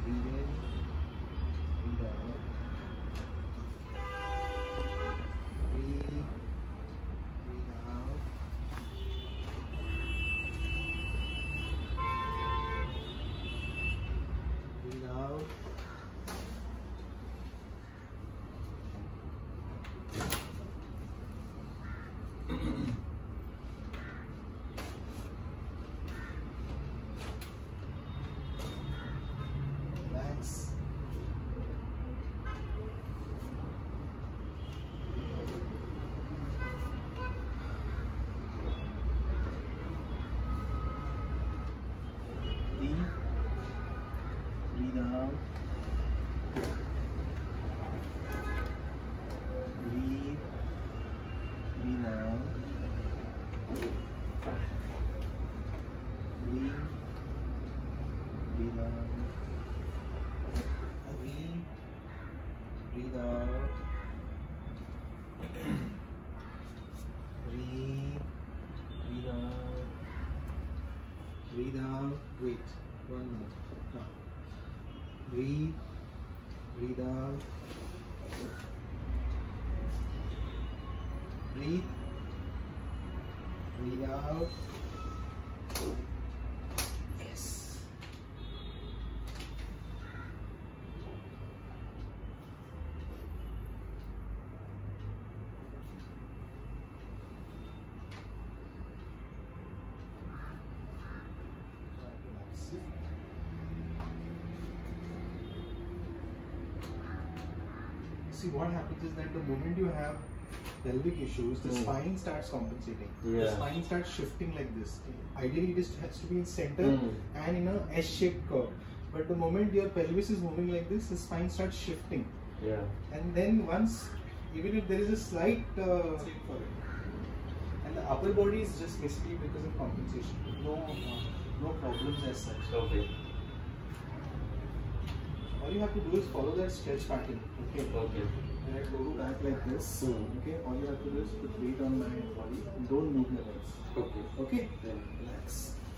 Breathe in, breathe out. Breathe, breathe out. Breathe out. Relax. Breathe. Breathe out. Breathe. Breathe out. Breathe. Breathe out. Breathe. Breathe out. Breathe. Breathe out. Breathe out. Wait. 1 minute. Now. Breathe. Breathe out. Breathe. Breathe out. Yes. See, what happens is that the moment you have pelvic issues, the spine starts compensating. The spine starts shifting like this. Ideally, it has to be in center and in a S-shaped curve. But the moment your pelvis is moving like this, the spine starts shifting. Yeah. And then once, even if there is a slight slip for it, and the upper body is just basically because of compensation. No problems as such. Okay. All you have to do is follow that stretch pattern. Okay. Okay. When I go back like this, okay, all you have to do is put weight on my body and don't move your legs. Okay. Okay? Then relax.